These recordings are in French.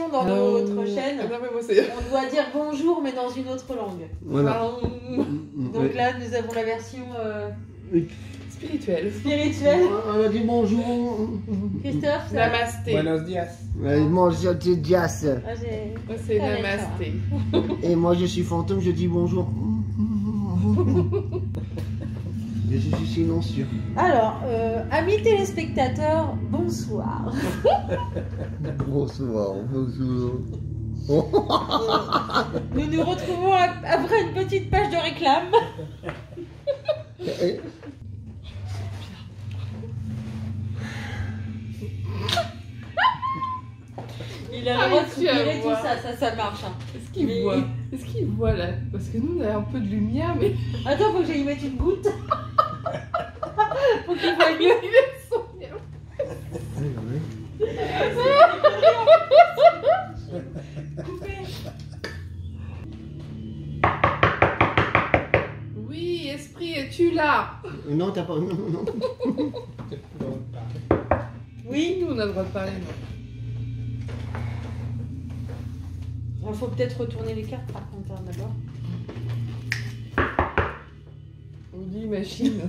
dans notre chaîne. Non, mais moi, c'est... On doit dire bonjour, mais dans une autre langue. Voilà. Enfin, donc là, nous avons la version spirituelle. spirituelle. On a dit bonjour. Christophe, ça Namasté. Buenos dias. Moi, je dis Dias. Ah, j'ai- Moi, c'est Ah, namasté. Et moi, je suis fantôme, je dis bonjour. Mais je suis silencieux. Alors, amis téléspectateurs, bonsoir. Bonsoir, bonjour. Nous nous retrouvons après une petite page de réclame. Il a le droit de soupirer, tout ça, ça marche. Hein. Est-ce qu'il Mais- voit? Est-ce qu'il voit là? Parce que nous, on a un peu de lumière, mais... Attends, faut que j'aille mettre une goutte. Faut qu'il voit mieux. Il est son bien. Oui, esprit, es-tu là? Non, t'as pas. Non. Oui, Nous, on a le droit de parler, non? il faut peut-être retourner les cartes par contre, hein, d'abord. On dit machine.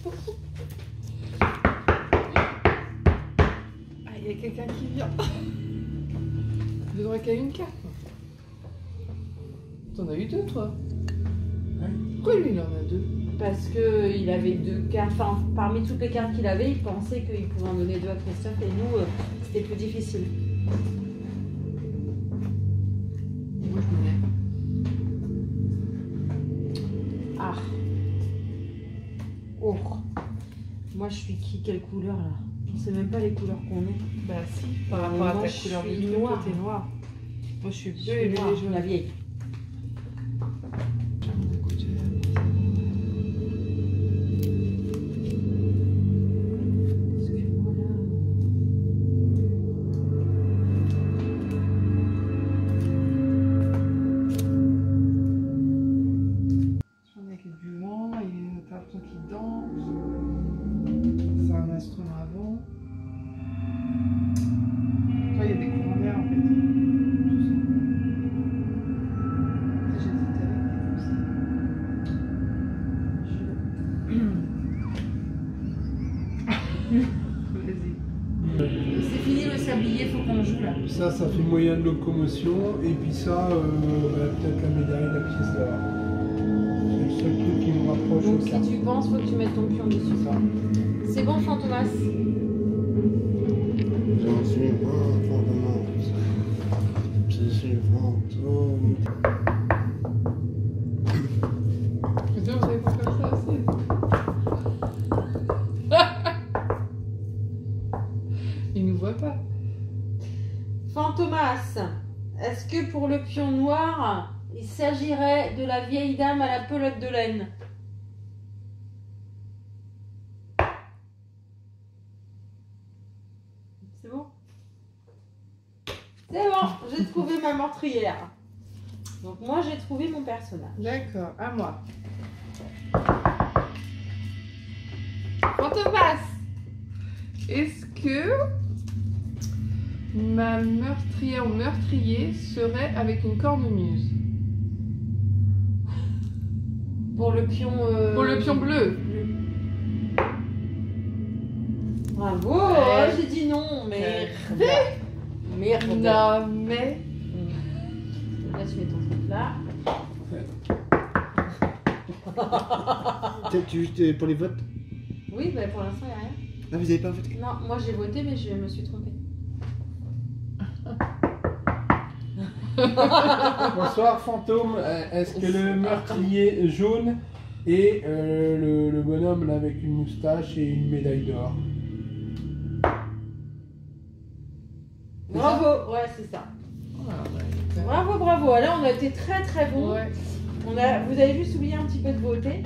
Ah, il y a quelqu'un qui vient. Je n'aurais qu'à une carte. T'en as eu deux, toi? Pourquoi lui, il en a deux? Parce qu'il avait deux cartes, enfin, parmi toutes les cartes qu'il avait, il pensait qu'il pouvait en donner deux à Christophe et nous, c'était plus difficile. Moi, je me lève. Ah. Oh. Moi, je suis qui? Quelle couleur là? Je sais même pas les couleurs qu'on est. Bah si, par rapport à Moi, ta je couleur de suis truc, noire. toi, t'es noir. Moi, je suis Je bleu et suis lui, noire, il est jaune. la vieille. Avec du vent, et t'as l'impression qu'il danse. C'est un instrument avant. Toi, il y a des courants d'air en fait. Tout ça. J'hésite avec Vas-y. C'est fini le sablier, faut qu'on joue là. Ça fait moyen de locomotion. Et puis ça, peut-être la médaille, la pièce d'or. C'est le seul truc qui nous rapproche Donc de ça. si tu penses, faut que tu mettes ton pion dessus. Ça. C'est bon, Fantomas? Je suis fantôme. Je suis fantôme. Putain, vous savez pas faire ça aussi. Il nous voit pas. Fantomas, est-ce que pour le pion noir, il s'agirait de la vieille dame à la pelote de laine? C'est bon? C'est bon, j'ai trouvé ma meurtrière. Donc moi j'ai trouvé mon personnage. D'accord, à moi. Fantomas, est-ce que ma meurtrière ou meurtrier serait avec une cornemuse? Pour le pion... Pour le pion bleu. Bravo, Ouais. j'ai dit non, mais... Merde. Non, mais... Là tu mets ton truc là. Pour les votes? Oui, bah pour l'instant il n'y a rien. Ah, vous avez pas voté? Non, moi j'ai voté mais je me suis trompée. Bonsoir fantôme. Est-ce que le meurtrier jaune et le bonhomme là, avec une moustache et une médaille d'or? Bravo, ouais c'est ça. Bravo, bravo. Là on a été très très bons. Ouais. Vous avez juste oublié un petit peu de voter.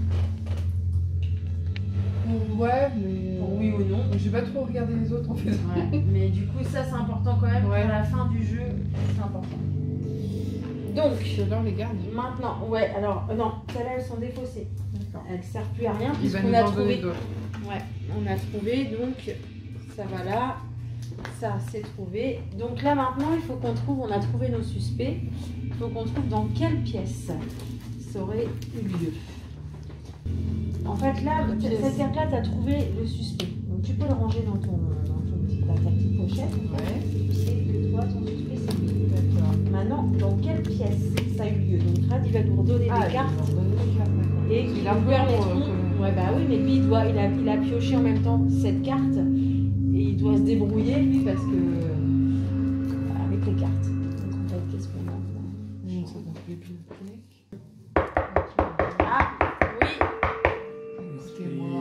Ouais, mais... Pour oui ou non. J'ai pas trop regardé les autres en fait. Ouais, mais du coup ça c'est important quand même Ouais. pour la fin du jeu, c'est important. Donc, Alors les garde. maintenant, ouais, alors, non, celles-là elles sont défaussées. D'accord. Elles ne servent plus à rien Il va puisqu'on nous a en donner trouvé. d'autres. Ouais, on a trouvé, donc ça va là. Ça, c'est trouvé. Donc là, maintenant, il faut qu'on trouve, on a trouvé nos suspects. Il faut qu'on trouve dans quelle pièce ça aurait eu lieu. En fait, là, cette carte-là, tu as trouvé le suspect. Donc tu peux le ranger dans ta petite pochette. Ouais. Tu sais que toi, ton suspect, c'est lui. D'accord. Maintenant, dans quelle pièce ça a eu lieu? Donc Rad, il va nous redonner des cartes. Et qui Il a nous peur, permettront. Ouais, bah oui, mais lui, il a pioché en même temps cette carte. Et il doit se débrouiller, lui, parce que. Avec les cartes. Donc en fait, qu'est-ce qu'on a là? Ça donc bibliothèque. Ah, oui. Écoutez-moi.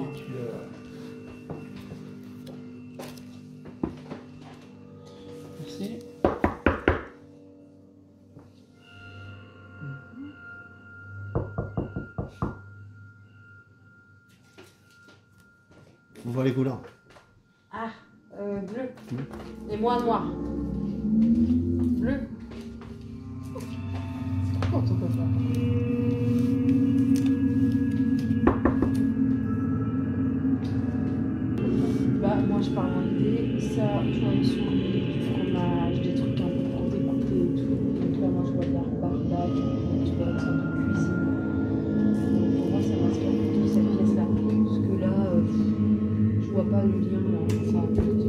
Merci. On voit les couleurs. Ah, bleu. Et moi, noir. Bleu. Oh, ton papa. Bah, moi, je pars dans l'idée. Ça, je vois sur du fromage, des trucs un peu pour découper et tout. Donc là, moi, je vois de la barbac, tu vois, une sorte de cuisine. Donc, pour moi, ça m'inspire plutôt cette pièce-là. Parce que là, je vois pas le lien. Là. Ça,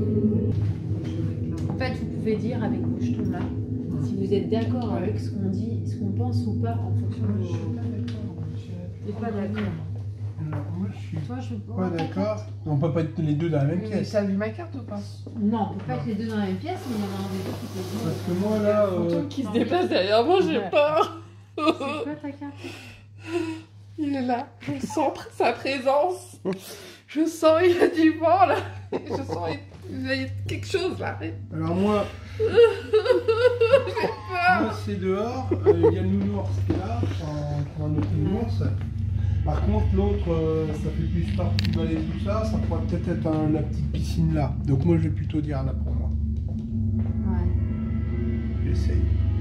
en fait, vous pouvez dire avec vos jetons là, si vous êtes d'accord avec ce qu'on dit, ce qu'on pense ou pas en fonction de Je suis vos... pas d'accord. T'es pas d'accord. Alors, moi, je suis Toi, je pas d'accord. On peut pas être les deux dans la même Mais pièce. t'as vu ma carte ou pas? Non, on peut pas être les deux dans la même pièce, mais il y en a un des deux qui peut Parce que moi, là, Qui se déplace derrière moi, j'ai Ouais. peur. C'est quoi ta carte? Il est là. Je sens sa présence. Je sens, il y a du vent là. Je sens, il y a quelque chose là. alors moi, moi c'est dehors. Il y a le nounours qui est là, un autre nounours. Par contre, l'autre, ça fait plus partie du balai et tout ça. Ça pourrait peut-être être la petite piscine là. Donc moi, je vais plutôt dire là pour moi. Ouais. J'essaye.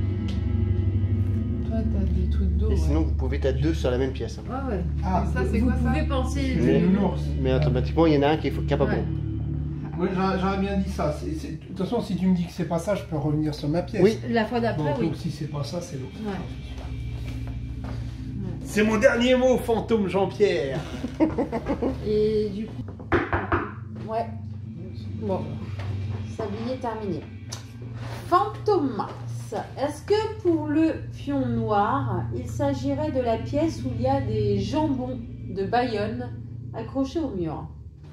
Toi, t'as des trucs d'eau. Et sinon, vous pouvez être deux sur la même pièce. Hein. Ouais. Ah, ça, c'est Vous quoi ça? pouvez penser... le nounours. Mais automatiquement, il y en a un qui est pas Ouais. bon. Moi, j'aurais bien dit ça. De toute façon, si tu me dis que c'est pas ça, je peux revenir sur ma pièce. Oui. La fois Bon, d'après, oui. donc si c'est pas ça, c'est l'autre. Ouais. C'est mon dernier mot, fantôme Jean-Pierre. Et du coup... Ouais. Bon. Sablier terminé. Fantomas. Est-ce que pour le pion noir, il s'agirait de la pièce où il y a des jambons de Bayonne accrochés au mur?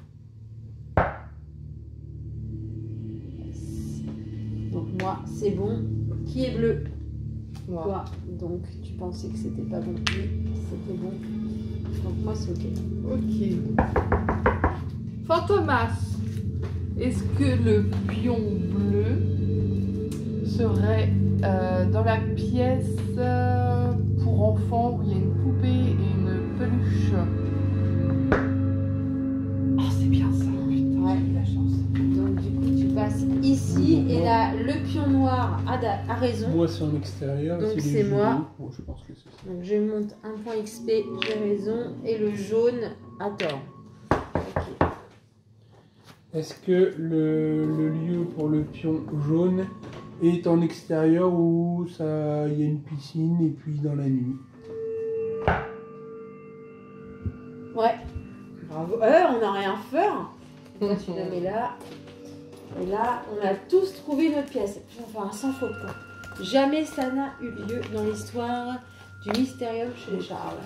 Donc moi, c'est bon. Qui est bleu? Moi. Toi. Donc tu pensais que c'était pas bon. Oui, c'était bon. Donc moi, c'est ok. Ok. Fantomas. Est-ce que le pion bleu serait dans la pièce pour enfants où il y a une poupée et une peluche? Oh, c'est bien ça. Putain, Ouais. j'ai eu la chance. Donc du coup, tu passes ici et là, le pion noir a raison. Moi, c'est en extérieur. Donc, les c'est jeux moi. d'eau. Bon, je pense que c'est ça. Donc je monte un point XP, j'ai raison. Et le jaune a tort. Ok. Est-ce que le lieu pour le pion jaune est en extérieur où il y a une piscine et puis dans la nuit? Ouais. Bravo. On n'a rien fait. Toi, tu la mets là. Et là, on a tous trouvé notre pièce. Enfin, sans faute quoi. Jamais ça n'a eu lieu dans l'histoire du Mystérium chez les Charles.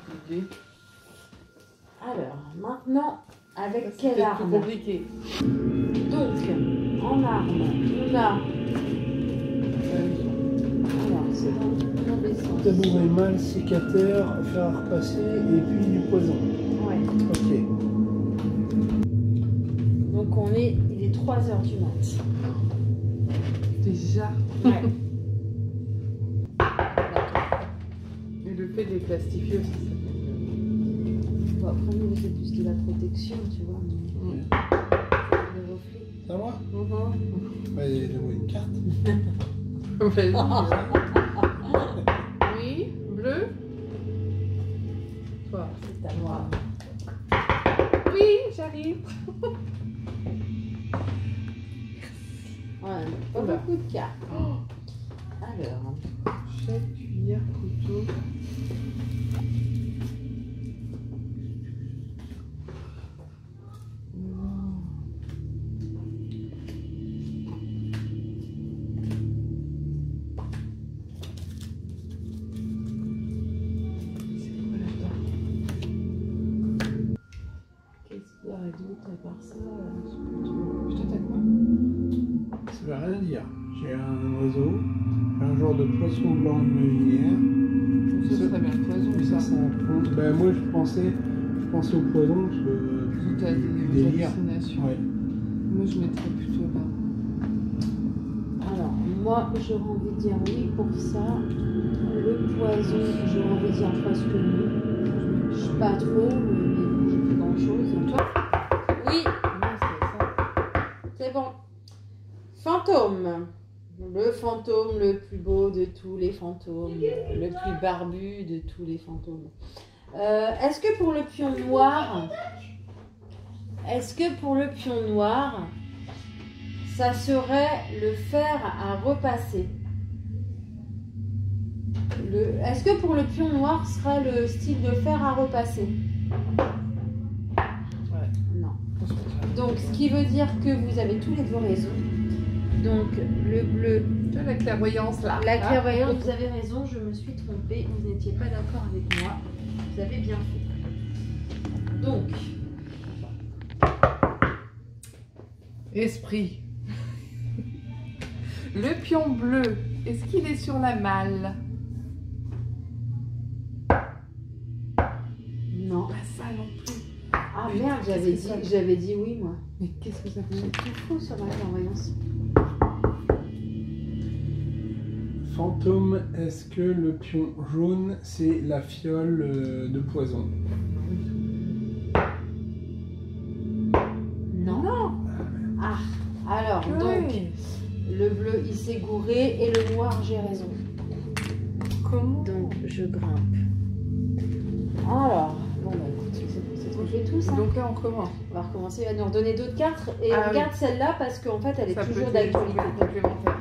Alors, maintenant, avec quelle C'est arme? compliqué. Donc, en arme, on a... Alors, c'est dans les sens. Tabouret mal, sécateur, fer à repasser et puis du poison. Ouais. Ok. Donc, il est 3h du mat. Déjà. Ouais. Et le fait de les plastifier aussi, ça fait Bon, après, nous, c'est plus de la protection, tu vois. Mais... Le reflet. C'est à moi? Mhm. Bah, donne-moi une carte. Vas-y. Oui, bleu. Toi. C'est à moi. Oui, j'arrive. Pas Oula. beaucoup de cartes. Oh. Alors, Fourchette, cuillère, couteau. Qu'est-ce qu'il y a d'autre à part ça? Putain, t'as quoi? Ça veut rien dire. J'ai un oiseau, un genre de poisson blanc de lumière. Ça serait bien le poison, Et ça. ça compte. Ben, moi, je pensais au poison parce que. Tout à des Délire. hallucinations. Ouais. Moi, je mettrais plutôt là. alors, moi, j'aurais envie de dire oui pour ça. Le poison, j'aurais envie de dire presque non. Je sais pas trop, mais bon, j'ai plus grand chose. Toi? Oui, Non, c'est ça. c'est bon. Fantôme. Le fantôme le plus beau de tous les fantômes. Le plus barbu de tous les fantômes. Est-ce que pour le pion noir, ça serait le fer à repasser? Est-ce que pour le pion noir serait le style de fer à repasser? Ouais. Non. Donc, ce qui veut dire que vous avez tous les deux raison. Donc, le bleu, Tu as la clairvoyance là. la clairvoyance, vous avez raison, je me suis trompée. Vous n'étiez pas d'accord avec moi. Vous avez bien fait. Donc, Esprit. Le pion bleu, est-ce qu'il est sur la malle? non. Pas ça non plus. Ah Putain, merde, qu'est-ce que ça- j'avais dit oui, moi. Mais qu'est-ce que ça C'est fait? tout faux sur ma clairvoyance. Fantôme, est-ce que le pion jaune, c'est la fiole de poison? Non. Non. Ah, alors, donc, Ouais. le bleu, il s'est gouré et le noir, j'ai raison. Comment? Donc, je grimpe. Alors, bon, bah écoute, c'est trop fait tout ça. Donc là, on commence. On va recommencer, il va nous redonner d'autres cartes. Et Ah on garde celle-là parce qu'en fait, elle est Ça peut toujours être d'actualité. complémentaire.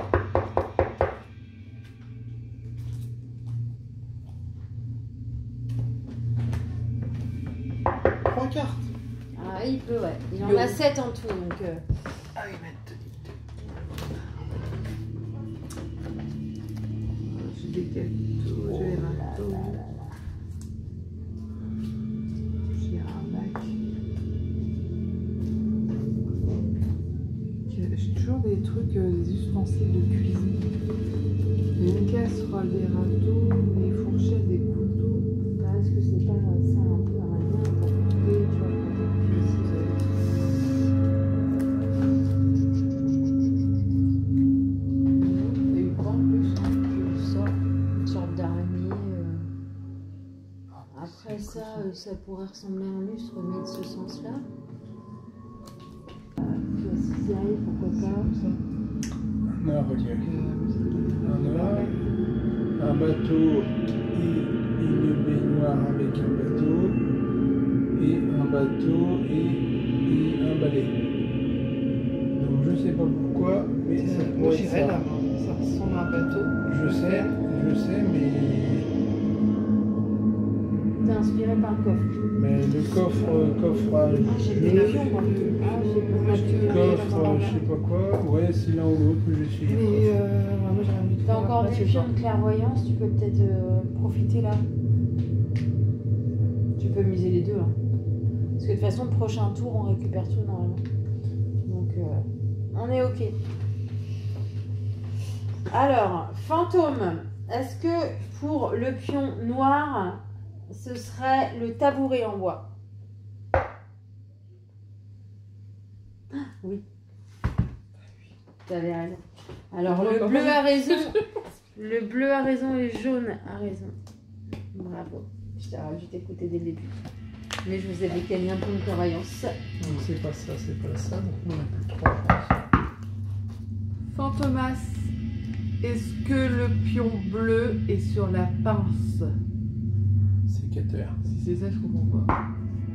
Trois cartes. Ah, il peut, ouais. Il en Yo. a 7 en tout, donc... Ah oui, maintenant. J'ai des cadeaux, j'ai les marteaux. J'ai un bac. J'ai toujours des trucs, des ustensiles de cuisine. Une casserole, des râteaux, des fourchettes, des couteaux. Ah, est-ce que c'est pas ça un peu un lien pour couper, tu vois, quand t'es cuisine, Il y a eu quoi en plus? je sors une sorte d'araignée. Après ça, ça pourrait ressembler à un lustre, mais de ce sens-là. Puis la cisaille, pourquoi pas. Un relief. Un bateau et une baignoire avec un bateau, et un bateau et un balai. Donc je sais pas pourquoi, mais ça Moi pourrait être j'irais ça. là, ça ressemble à un bateau. Je sais, mais T'es inspiré par le coffre. le coffrage, Ah, j'ai des avions, moi. Ah, j'ai pas Moi, je te- coffre, je sais pas quoi, ouais, c'est l'un ou l'autre que j'ai suivi. Mais moi j'aurais envie de T'as faire encore après, des c'est pions genre- de clairvoyance, tu peux peut-être profiter là. Tu peux miser les deux. Hein. Parce que de toute façon, le prochain tour, on récupère tout normalement. Donc, on est OK. Alors, fantôme, est-ce que pour le pion noir, ce serait le tabouret en bois? Ah, oui. T'avais raison. Alors, le bleu a raison. Le bleu a raison et le jaune a raison. Bravo. Je t'écoutais dès le début. Mais je vous avais gagné un peu de clairvoyance. Donc c'est pas ça, donc on a plus trois chances. Fantomas, est-ce que le pion bleu est sur la pince? Sécateur. Si c'est ça, je comprends pas.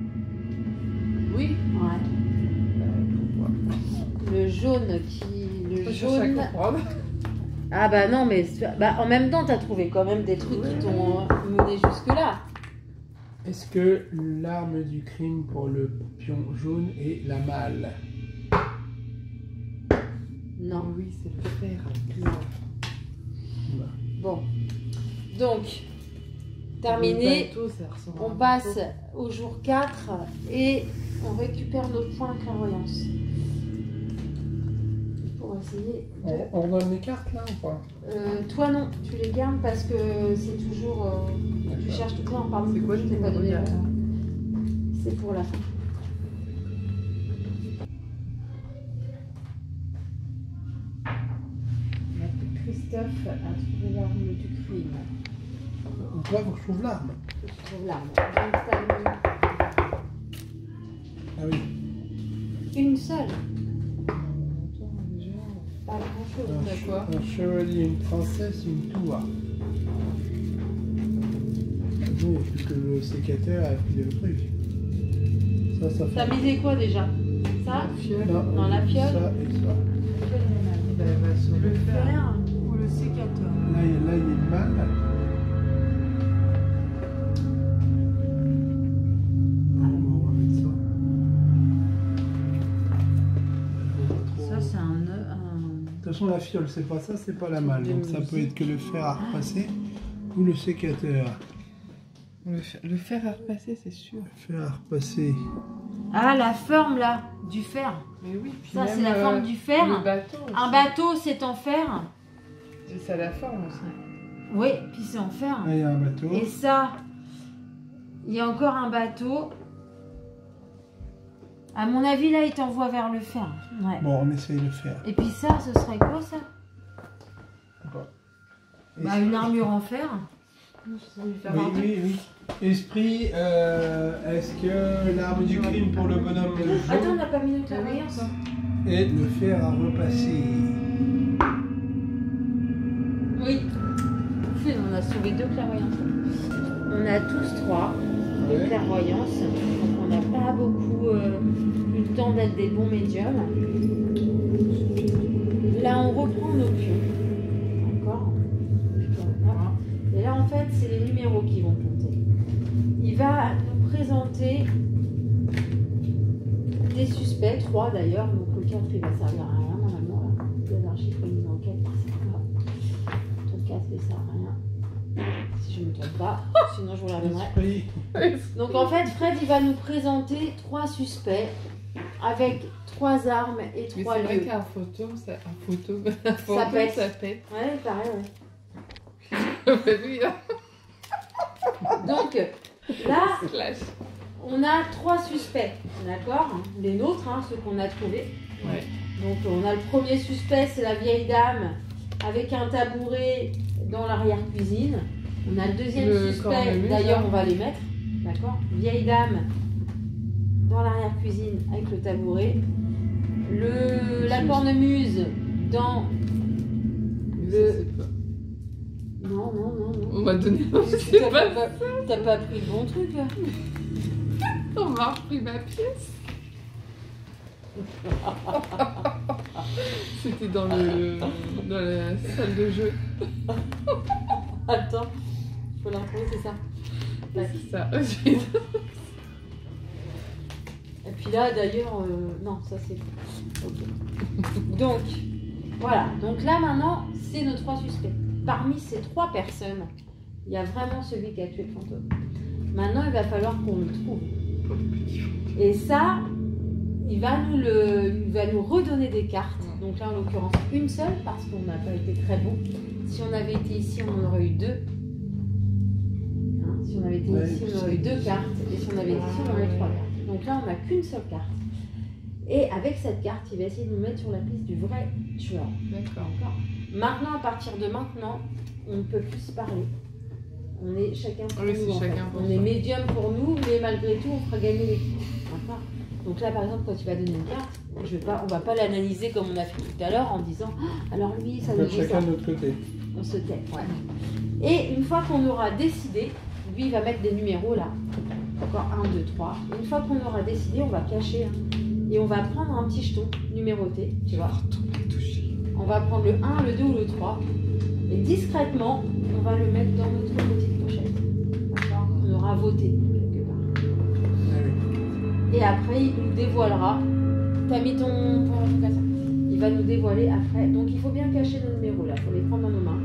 Oui. Ouais. Pourquoi? Le Le Je cherche à jaune. comprendre. Ah bah non, mais en même temps, t'as trouvé quand même des trucs qui t'ont mené jusque-là. Est-ce que l'arme du crime pour le pion jaune est la malle? Non. Oui, c'est le fer. Non. Bon. Donc, Le terminé. bateau, ça ressemble à On un passe bateau. au jour 4 et on récupère nos points de clairvoyance. Pour essayer de... On donne les cartes là ou pas? Toi non, tu les gardes parce que c'est toujours... tu cherches tout le temps, pardon. C'est quoi je le t'ai pas donné numéro C'est pour la fin. Christophe a trouvé l'arme du crime. Donc là, faut que je trouve l'arme. Faut que tu trouves l'arme. Donc, t'as Ah oui. une seule. Attends, déjà. Pas grand-chose. T'as quoi? Un chevalier, une princesse, une tour. Ah non, il n'y a plus que le sécateur et puis le truc. Ça T'as fait... misé quoi déjà? Ça? La fiole. Non, la fiole. Ça et ça. Ben, elle va sur Le le fer. fer ou le sécateur? Là, il y a une malle. On va mettre ça. Ça, c'est un... De toute façon, la fiole, c'est pas ça, c'est pas la malle. Donc ça peut être que le fer à repasser ou le sécateur. Le fer à repasser, c'est sûr. Le fer à repasser. Ah, la forme là, du fer. Mais oui, puis Ça, même, c'est la forme du fer. Le bateau. Aussi. Un bateau, c'est en fer. C'est ça la forme aussi. Oui, puis c'est en fer. Là, il y a un bateau. Et ça, il y a encore un bateau. À mon avis, là, il t'envoie vers le fer. Ouais. Bon, on essaye de faire. Et puis ça, ce serait quoi ça? Bah, une armure en fer. Oui, oui, oui. Esprit, est-ce que l'arme du crime pour le bonhomme Attends, on jaune n'a pas mis notre clairvoyance. est le fer à repasser? Oui. On a sauvé 2 clairvoyances. On a tous 3 de Ouais. clairvoyance. Donc on n'a pas beaucoup eu le temps d'être des bons médiums. Là, on reprend nos pions. D'accord. Voilà. Et là, en fait, c'est les numéros qui vont compter. Il va nous présenter des suspects, 3 d'ailleurs. Donc le 4, il va servir à rien normalement. Là. Les archives pour une enquête, c'est pas grave. Ton 4, il sert à rien. Si je ne me trompe pas. Sinon, je vous la donnerai. Esprit. Donc en fait, Fred, il va nous présenter 3 suspects avec 3 armes et Mais 3 c'est vrai lieux. qu'un fantôme, Ça pète. Ça pète. Ouais, pareil, Oui, là. ouais. Donc là, Slash. on a 3 suspects, d'accord? Les nôtres, hein, ceux qu'on a trouvés. Ouais. Donc on a le premier suspect, c'est la vieille dame avec un tabouret dans l'arrière-cuisine. On a le deuxième Le suspect, cornemuse, d'ailleurs là. on va les mettre, d'accord? Vieille dame dans l'arrière-cuisine avec le tabouret. La cornemuse dans Mais le... ça, c'est pas- Non, non, non, non. On m'a donné. T'as pas pris le bon truc là? On m'a repris ma pièce. C'était dans la salle de jeu. Attends, faut la retrouver, c'est ça. Ouais. C'est ça. Et puis là, d'ailleurs, non, ça c'est... Ok. Donc, voilà. Donc là, maintenant, c'est nos 3 suspects. Parmi ces 3 personnes, il y a vraiment celui qui a tué le fantôme. Maintenant, il va falloir qu'on le trouve. Et ça, il va nous redonner des cartes. Donc là, en l'occurrence, une seule, parce qu'on n'a pas été très bon. Si on avait été ici, on en aurait eu 2. Hein, si on avait été ici, on aurait eu 2 cartes. Et si on avait été ici, on aurait eu 3 cartes. Donc là, on n'a qu'une seule carte. Et avec cette carte, il va essayer de nous mettre sur la piste du vrai tueur. D'accord. D'accord. Maintenant, à partir de maintenant, on ne peut plus se parler. On est chacun pour Oui, nous. c'est En fait. chacun pour On soi. est médium pour nous, mais malgré tout, on fera gagner l'équipe. D'accord. Donc là, par exemple, quand tu vas donner une carte, on va pas l'analyser comme on a fait tout à l'heure en disant ah, alors lui, ça On nous peut dit chacun ça. de notre côté. On se tait. Ouais. Et une fois qu'on aura décidé, lui, il va mettre des numéros là. D'accord, 1, 2, 3. Une fois qu'on aura décidé, on va cacher. Hein, et on va prendre un petit jeton numéroté, tu vois. On va prendre le 1, le 2 ou le 3. Et discrètement, on va le mettre dans notre petite pochette. D'accord? On aura voté quelque part. Et après, il nous dévoilera. T'as mis ton cassette. Il va nous dévoiler après. Donc il faut bien cacher nos numéros là. Il faut les prendre dans nos mains.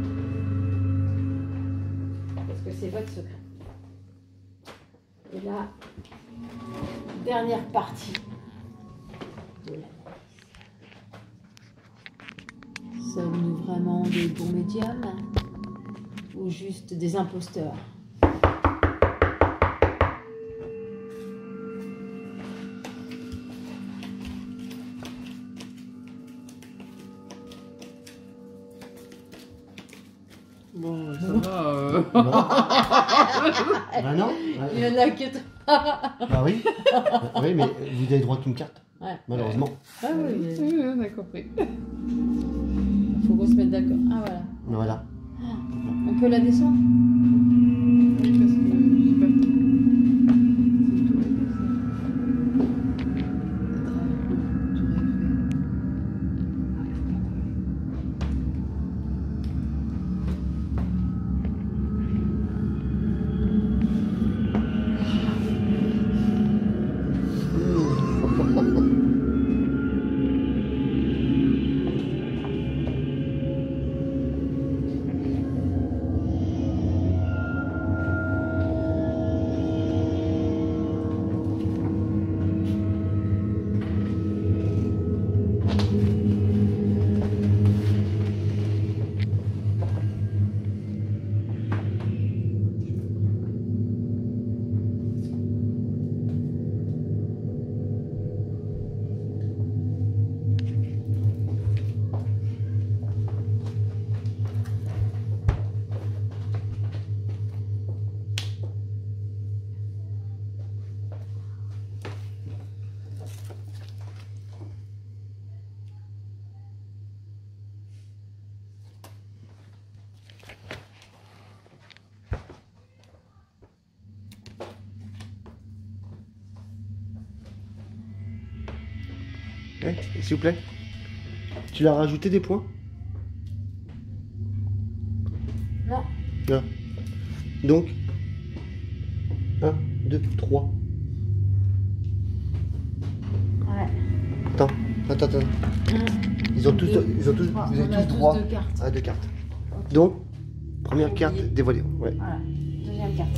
Parce que c'est votre secret. Et là, dernière partie de la valise. Sommes-nous vraiment des bons médiums ou juste des imposteurs? Bon, ça va. Bah non. Il y en a que Bah oui. Oui, mais vous avez droit qu'une carte. Ouais. Malheureusement. Ah oui, mais Oui, on a compris. faut qu'on se mette d'accord. Ah voilà. Voilà. On peut la descendre? Oui, parce que je sais pas. C'est une tour Eiffel, ça. Tour Eiffel. Ouais, s'il vous plaît. Tu l'as rajouté des points? Non. Non. Donc 1, 2, 3. Ouais. Attends. Ils ont tous, vous avez On a tous tous droit deux cartes. à 2 cartes. Donc, première Oublié. carte dévoilée. Ouais. Voilà. Deuxième carte.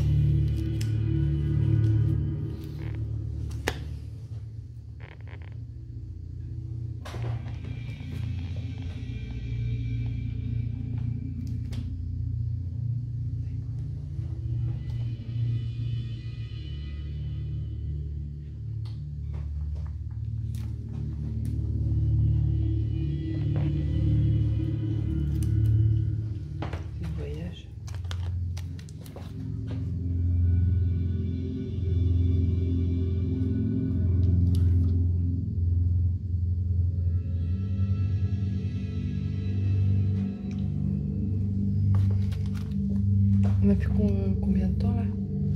C'est le voyage. On a plus combien de temps là?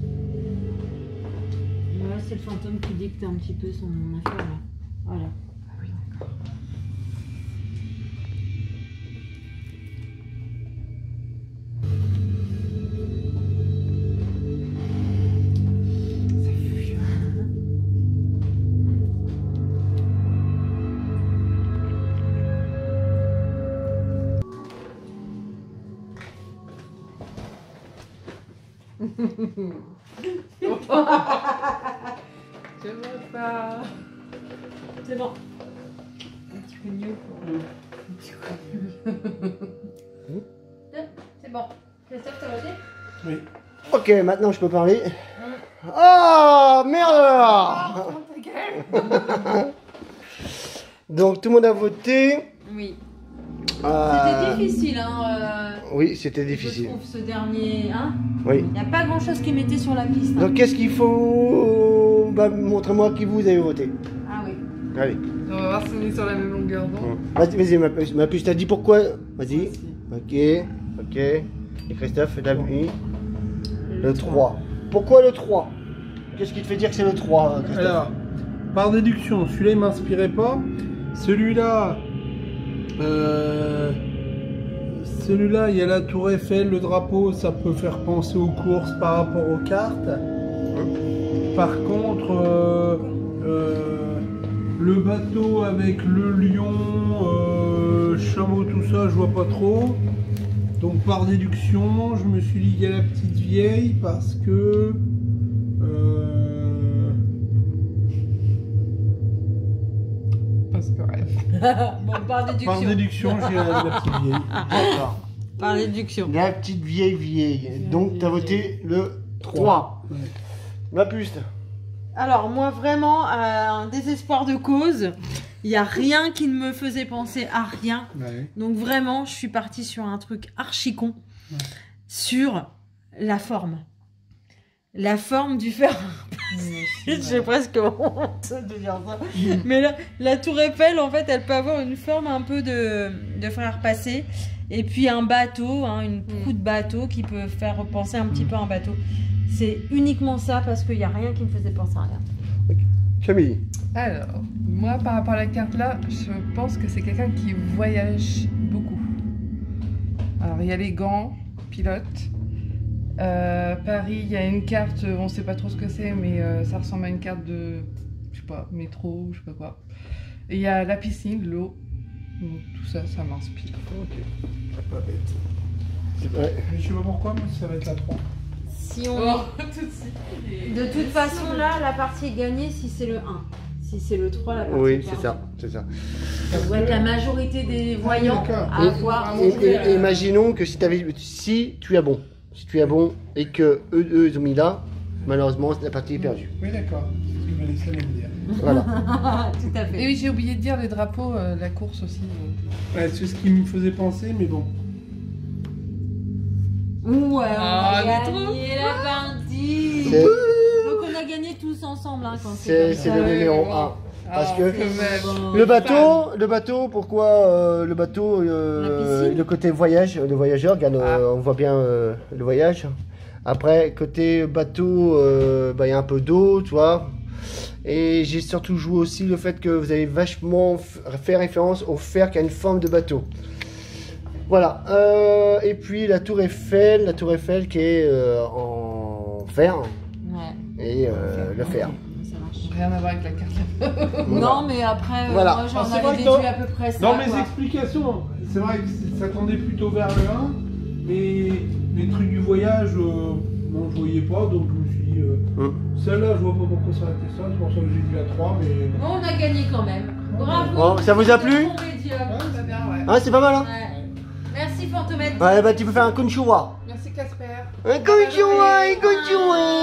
Ouais, c'est le fantôme qui dicte un petit peu son affaire là. Voilà. Ah oui, d'accord. Ça fuit. Je vois pas. C'est bon. Un petit coup de mieux. Un petit coup de mieux. C'est bon. Christophe, t'as voté? Oui. Ok, maintenant je peux parler. Oh merde! Donc tout le monde a voté. Oui. Euh, C'était difficile, hein. Oui, c'était Je difficile. trouve ce dernier, hein. Oui. Il n'y a pas grand chose qui mettait sur la piste. hein. Donc qu'est-ce qu'il faut? Bah, montrez-moi qui vous avez voté. Ah oui. Allez. On va voir si on est sur la même longueur d'onde. Vas-y, ma puce, t'as dit pourquoi? Vas-y. Ok. Et Christophe, t'as mis le 3. Pourquoi le 3? Qu'est-ce qui te fait dire que c'est le 3, Christophe? Alors, par déduction, celui-là il m'inspirait pas. Celui-là, Celui-là, il y a la tour Eiffel, le drapeau, ça peut faire penser aux courses par rapport aux cartes. Par contre, le bateau avec le lion, chameau, tout ça, je vois pas trop. Donc par déduction, je me suis dit il y a la petite vieille parce que... Parce que ouais. Bon, par déduction. Par déduction, j'ai la petite vieille. D'accord. Par déduction. La petite vieille. Donc, tu as voté le 3. Ouais. La puce. Alors, moi, vraiment, un désespoir de cause. Il n'y a rien qui ne me faisait penser à rien. Ouais. Donc, vraiment, je suis partie sur un truc archi con. Sur la forme. La forme du fer. J'ai presque honte de dire ça. Mais là, la tour Eiffel, en fait, elle peut avoir une forme un peu de fer à repasser. Et puis un bateau, hein, une proue de bateau qui peut faire penser un petit peu à un bateau. C'est uniquement ça parce qu'il n'y a rien qui me faisait penser à rien. Camille. Alors, moi par rapport à la carte là, je pense que c'est quelqu'un qui voyage beaucoup. Alors, il y a les gants, pilote. Paris, il y a une carte, on ne sait pas trop ce que c'est, mais ça ressemble à une carte de, je sais pas, métro, je sais pas quoi. Et il y a la piscine, l'eau. Donc, tout ça, ça m'inspire. Ok. Pas bête. Ouais. Mais je sais pas pourquoi, mais ça va être la 3. Si on... tout de suite. De toute façon, là, la partie est gagnée si c'est le 1. Si c'est le 3, la partie Oui, est c'est perdue. ça. C'est ça. Ça doit être la majorité des voyants d'accord. à avoir. Et imaginons que si tu as bon. Si tu as bon et que eux ils ont mis là, malheureusement, la partie est perdue. Oui, d'accord. C'est ce que je vais laisser me dire. Voilà. Tout à Et fait. oui, j'ai oublié de dire les drapeaux, la course aussi. Ouais, c'est ce qui me faisait penser, mais bon. Ouais, on Ah, a mais gagné la partie. C'est- Donc on a gagné tous ensemble hein, quand C'est c'est comme le ça. numéro bon. 1. Parce Ah, que quand même. le bateau, pourquoi le bateau, La piscine. le côté voyage, le voyageur, regarde, Ah. on voit bien le voyage. Après, côté bateau, il y a un peu d'eau, tu vois. Et j'ai surtout joué aussi le fait que vous avez vachement fait référence au fer qui a une forme de bateau. Voilà. Et puis la tour Eiffel qui est en fer Ouais, et le fer. ça marche. Rien à voir avec la carte. Non, mais après, Voilà. moi j'en Ah, c'est avais vrai que déduit dans- à peu près ça. Dans mes quoi. explications, c'est vrai que ça tendait plutôt vers le 1, mais les trucs du voyage, non, je voyais pas, donc je me suis dit, celle-là, je vois pas pourquoi ça a été ça, c'est pour ça que j'ai dit la 3, mais... Bon, on a gagné quand même. Bravo. Bon, ça vous a plu Bon médium. Ça va bien, ouais. Ah, c'est pas mal, hein? Ouais. Merci Fantomètre. Ouais, bah tu peux faire un konnichiwa. Merci Casper. Un konnichiwa, un konnichiwa.